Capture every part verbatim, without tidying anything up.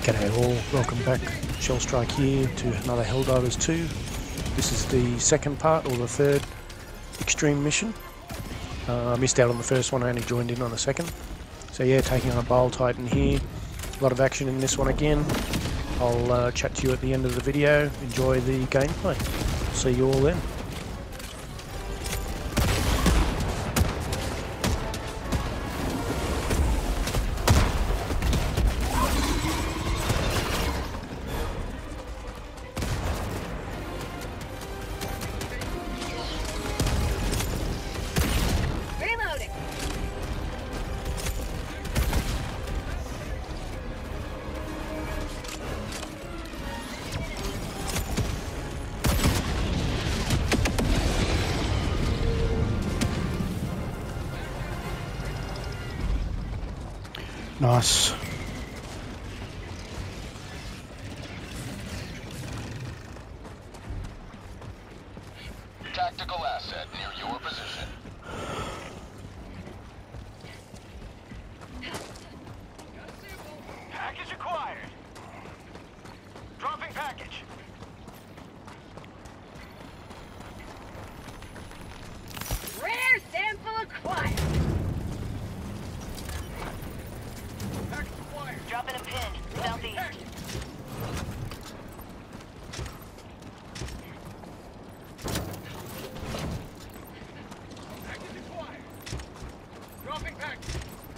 G'day all, welcome back. Shell Strike here to another Helldivers two. This is the second part, or the third extreme mission. Uh, I missed out on the first one, I only joined in on the second. So yeah, taking on a Bile Titan here. A lot of action in this one again. I'll uh, chat to you at the end of the video. Enjoy the gameplay. See you all then. Nice. Tactical asset near your position. Package acquired. Dropping package. Rare sample acquired. Dropping a pin, southeast. Package acquired. Dropping package.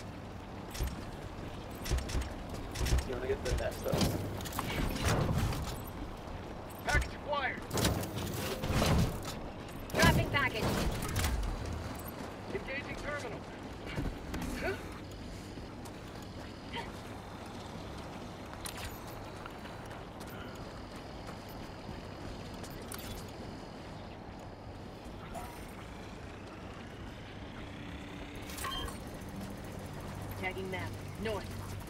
You want to get the nest up? Package acquired. Dropping package. Engaging terminal. Tagging map, north.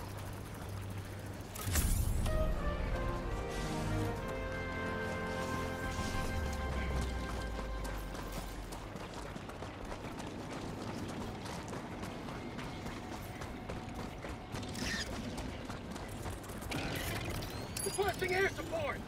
Requesting air support.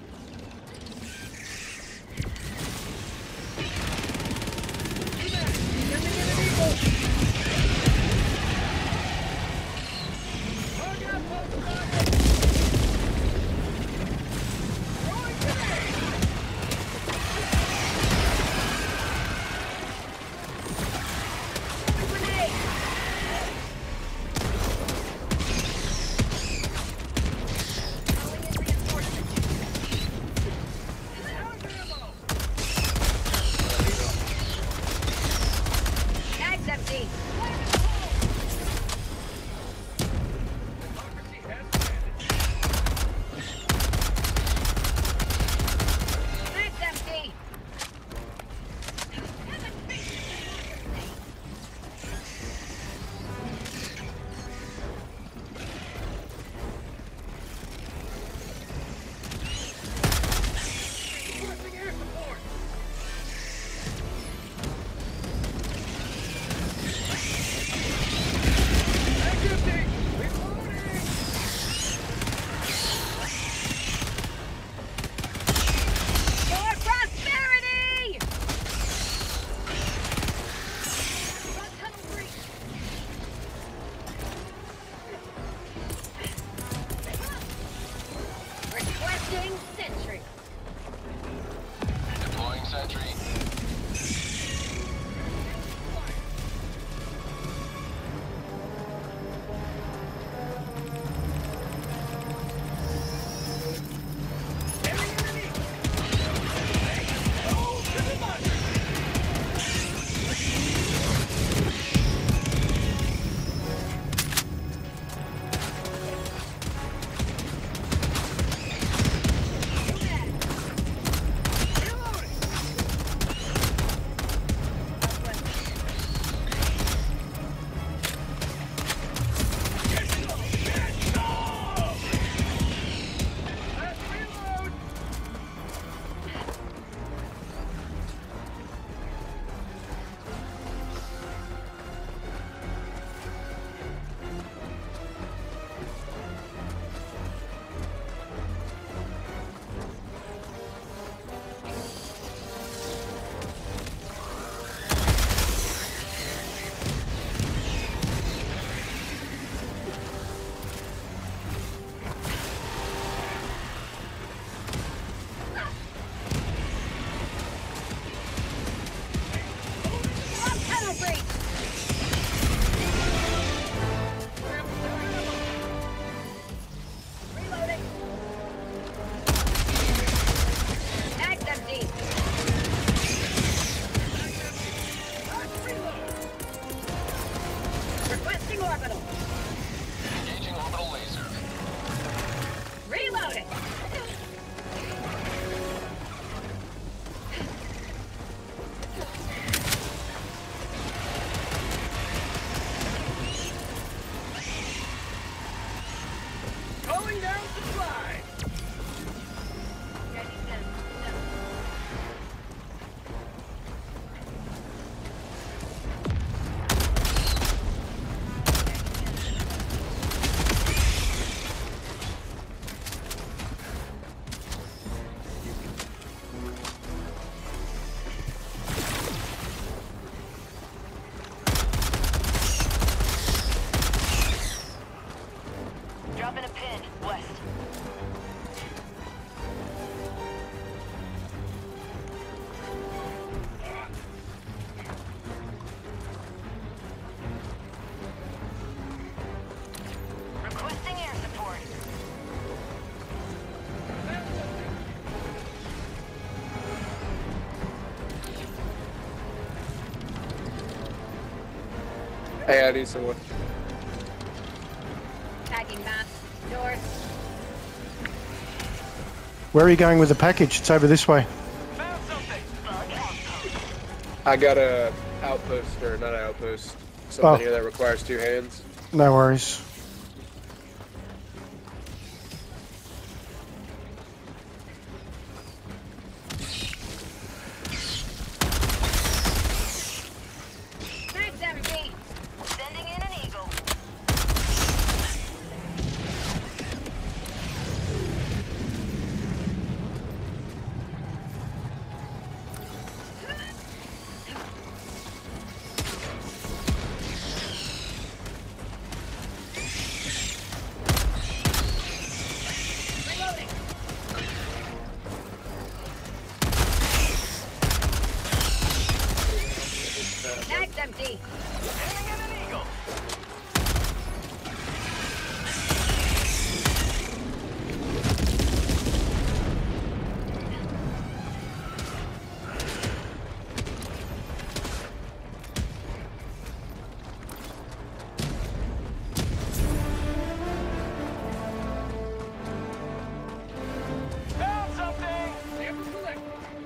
Sentry. Deploying sentry. Dropping down supplies. Tagging them. Dropping a pin, west. Requesting air support. Hey, I need someone. Tagging map. North. Where are you going with the package? It's over this way. Found something. I got a outpost, or not an outpost, something Oh. here that requires two hands. No worries. Thanks, everybody. Sending in an eagle. Reloading. Tag's empty. Sending in an eagle. Found something. Sample select.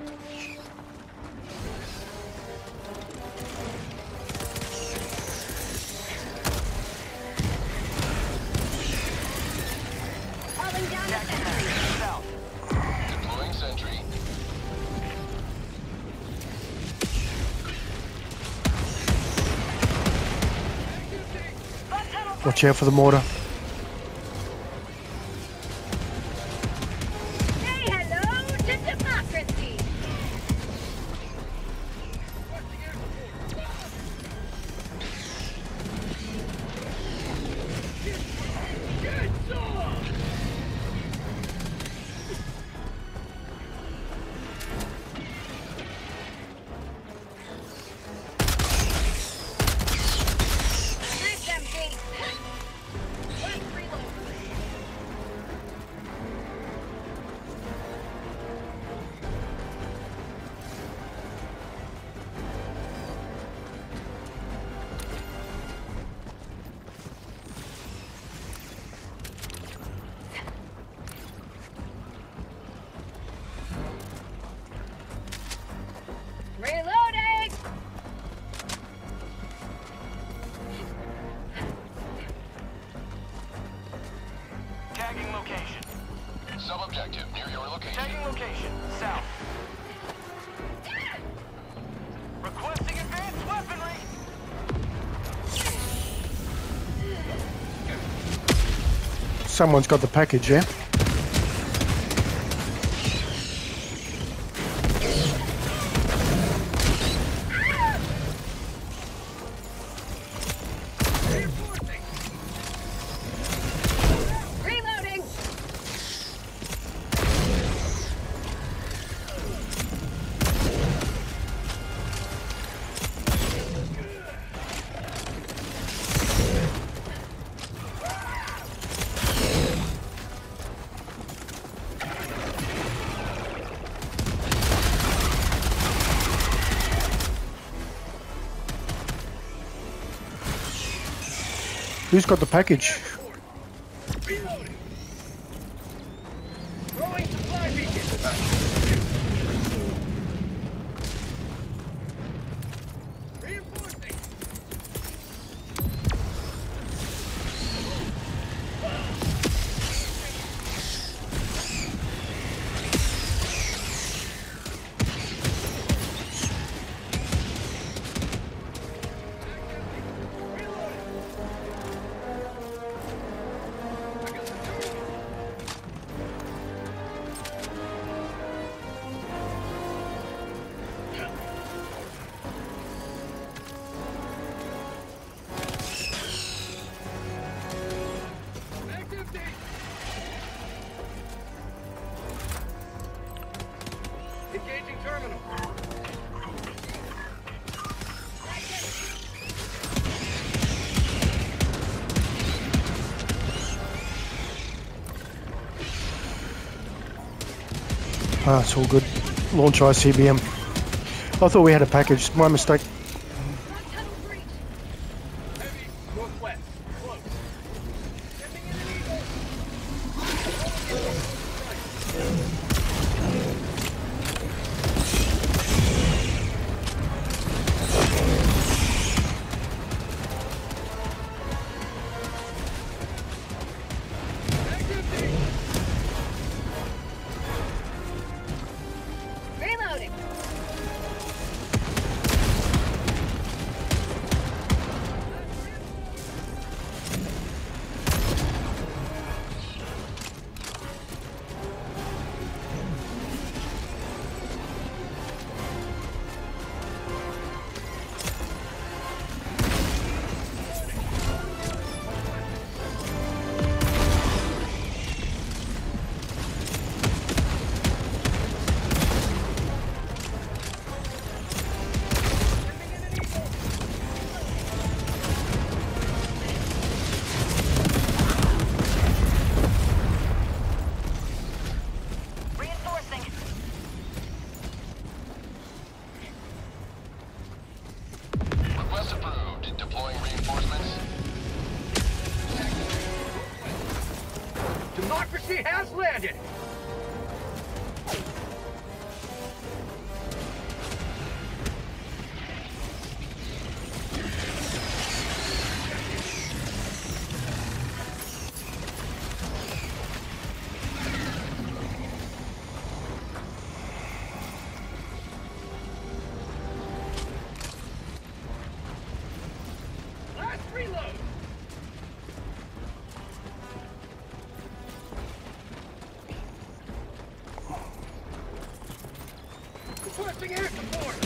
Calling down a sentry. South. Deploying sentry. Watch out for the mortar. Say hello to democracy. Good saw. Tag's empty. Let's reload. Reloading! Tagging location. Sub-objective near your location. Tagging location. South. Requesting advanced weaponry. Someone's got the package, yeah? Reinforcing. Reloading! Who's got the package? Reloading. Throwing supply beacon. Reinforcing. terminal. Ah, it's all good. Launch I C B M. I thought we had a package. My mistake. Tunnel breach. Heavy, northwest. Close. Sending in an eagle. Reloading. Reinforcing. Request approved. Deploying reinforcements. Democracy has landed. Last reload. Requesting air support.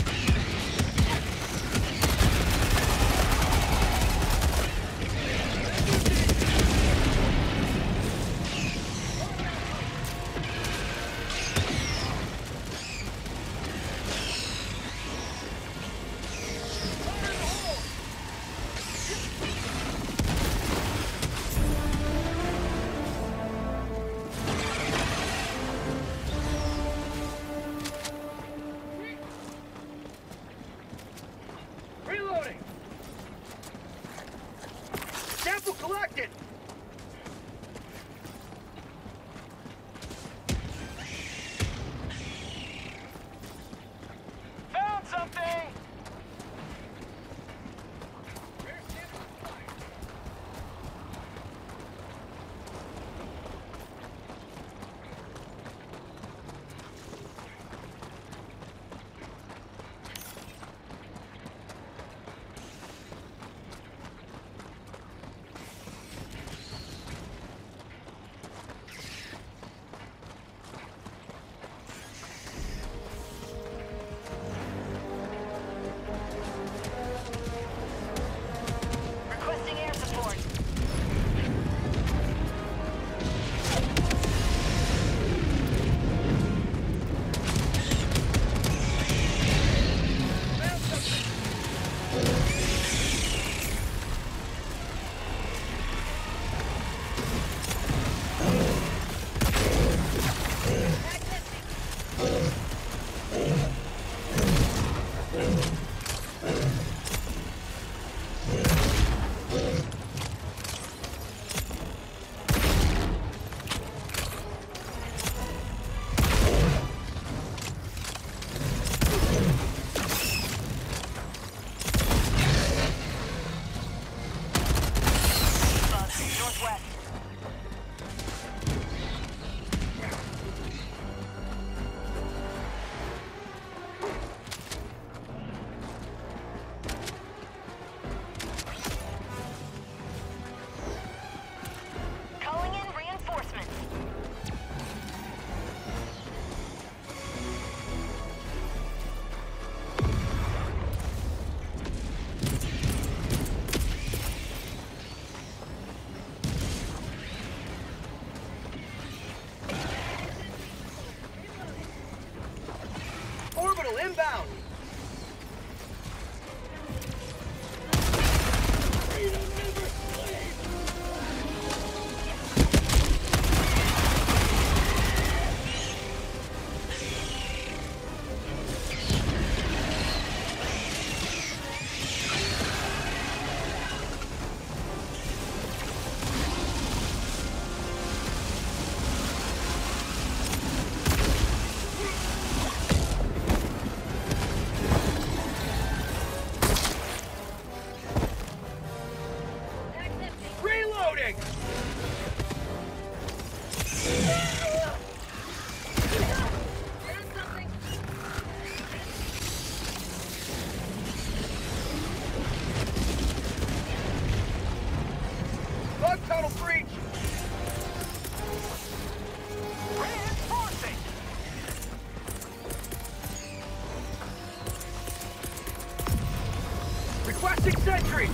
sentry!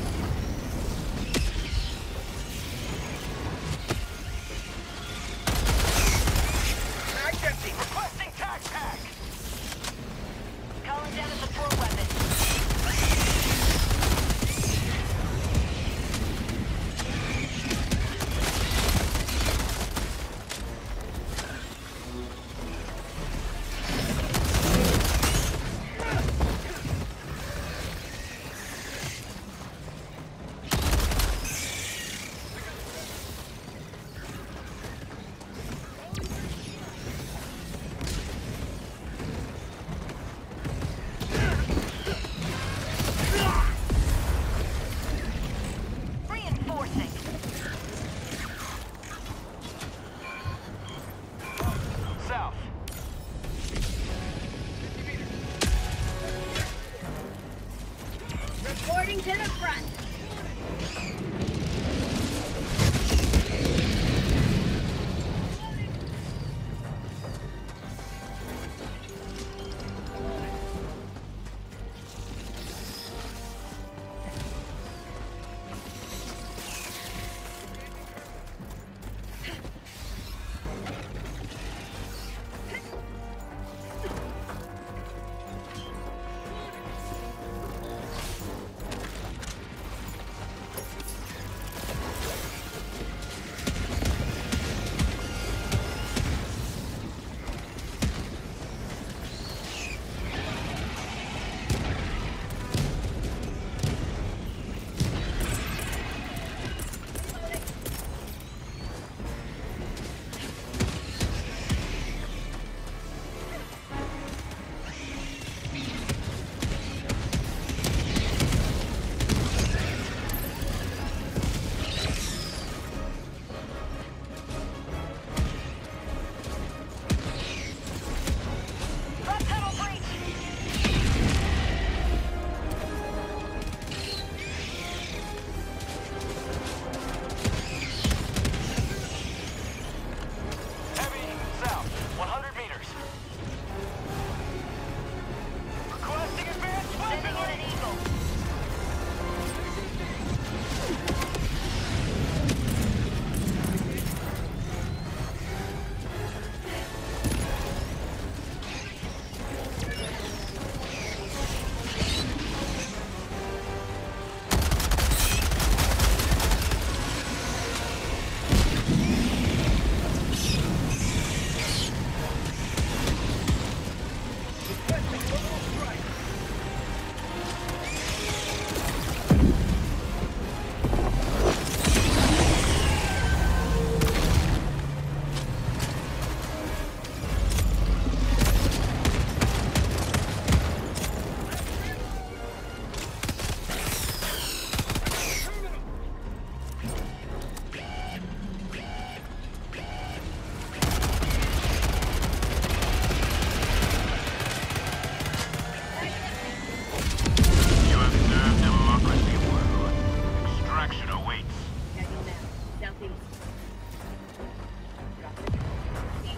Mag's empty! Requesting tac pack! Calling down a support weapon. Reinforcing. South. Reporting to the front. Front tunnel breach. Heavy, south, one hundred meters. Requesting advanced Sending in weapon! an eagle. You have served democracy well. Extraction awaits. Schedule now. Southeast. East.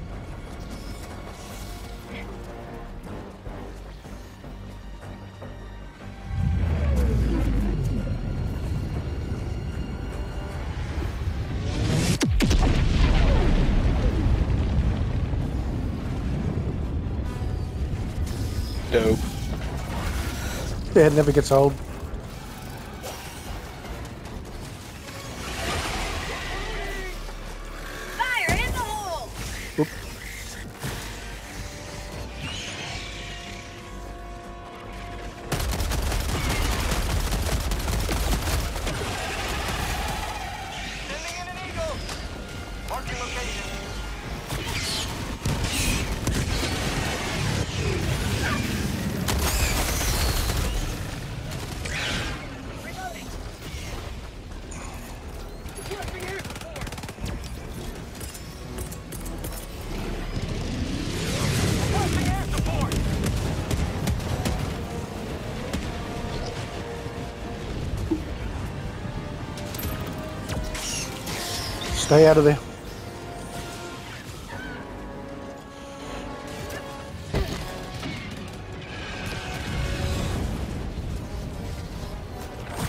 Dope. Yeah, it never gets old. Fire in the hole. Oop. Sending in an eagle! Marking location. Reloading. Requesting air support! Requesting air support! Stay out of there.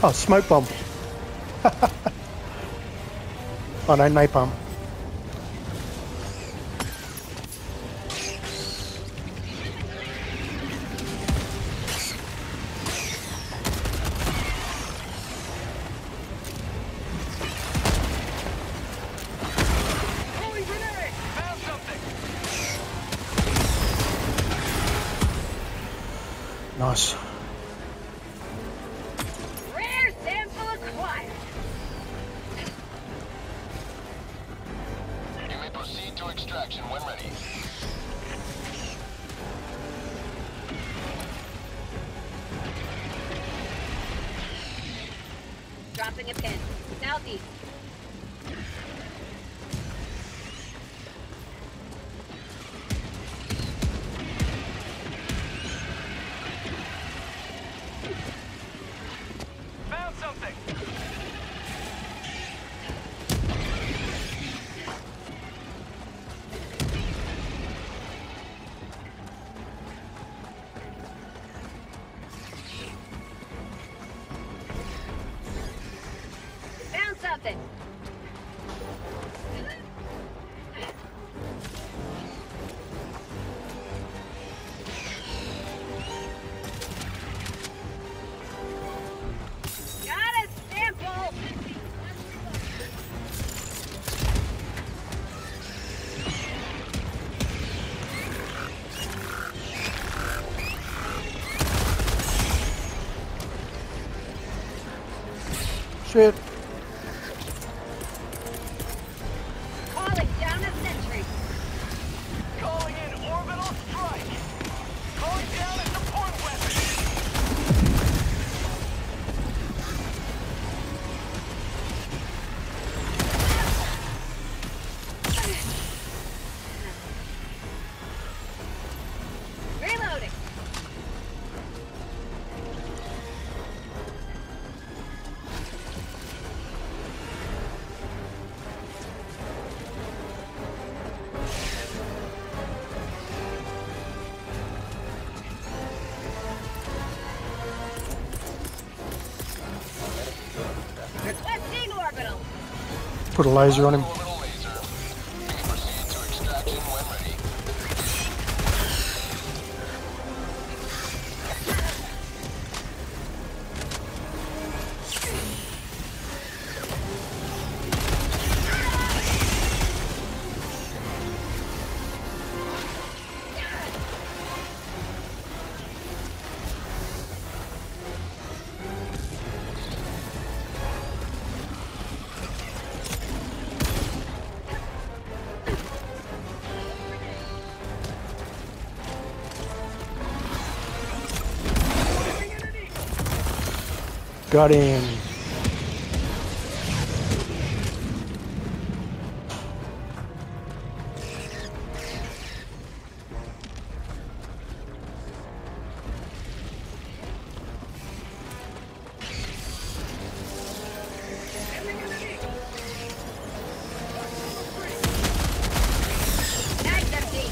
Oh, smoke bomb. Oh no, napalm. Holy grenade! Found something! Nice. Rare sample acquired. You may proceed to extraction when ready. Dropping a pin. Southeast. Found something! Found something. Got a sample. Shit. Calling down a sentry. Calling in orbital strike! Calling down a support weapon! Reloading. Requesting orbital. Put a laser on him. Orbital laser. You may proceed to extraction when ready. Got him. Tag's empty.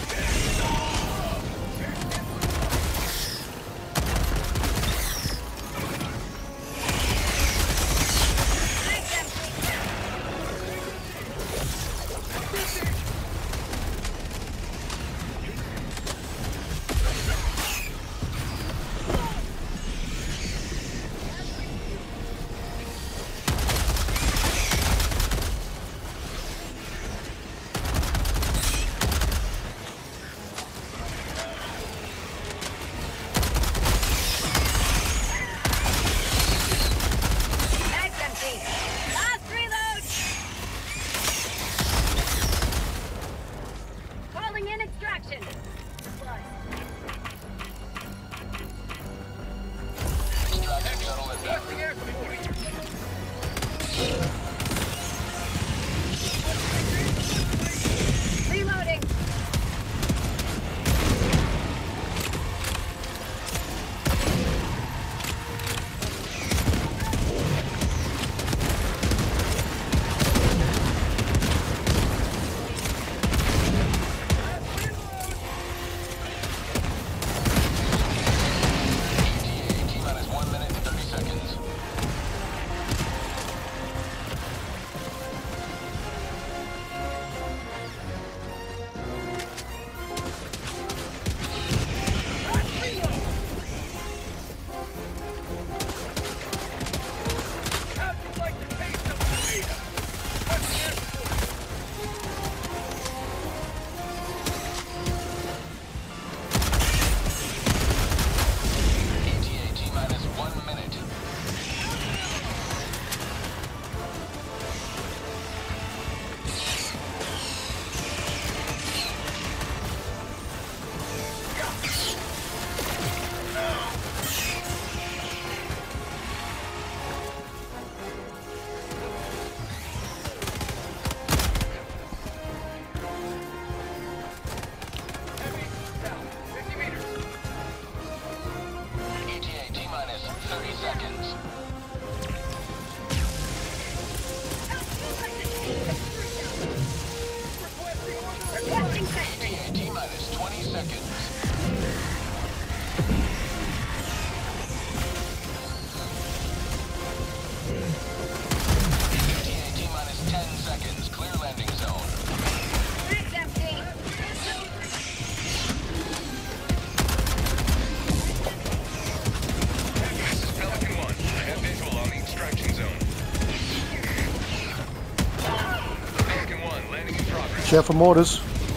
Watch out for mortars.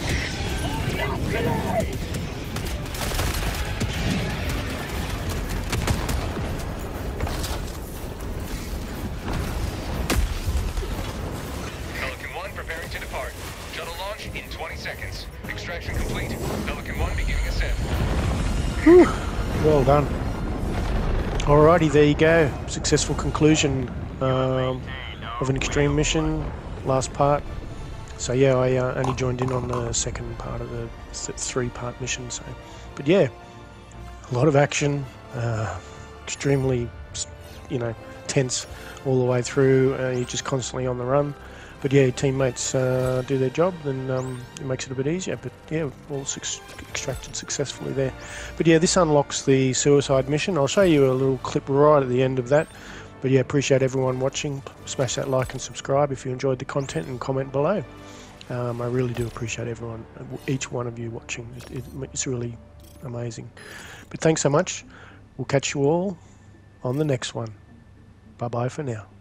Pelican one preparing to depart. Shuttle launch in twenty seconds. Extraction complete. Pelican one beginning ascent. Whew. Well done. Alrighty, there you go. Successful conclusion um, of an extreme mission. Last part. So yeah, I uh, only joined in on the second part of the th three-part mission. So, but yeah, a lot of action. Uh, extremely, you know, tense all the way through. Uh, you're just constantly on the run. But yeah, teammates uh, do their job, then um, it makes it a bit easier. But yeah, all ex extracted successfully there. But yeah, this unlocks the suicide mission. I'll show you a little clip right at the end of that. But yeah, appreciate everyone watching. Smash that like and subscribe if you enjoyed the content, and comment below. Um, I really do appreciate everyone, each one of you watching. It, it, it's really amazing. But thanks so much. We'll catch you all on the next one. Bye bye for now.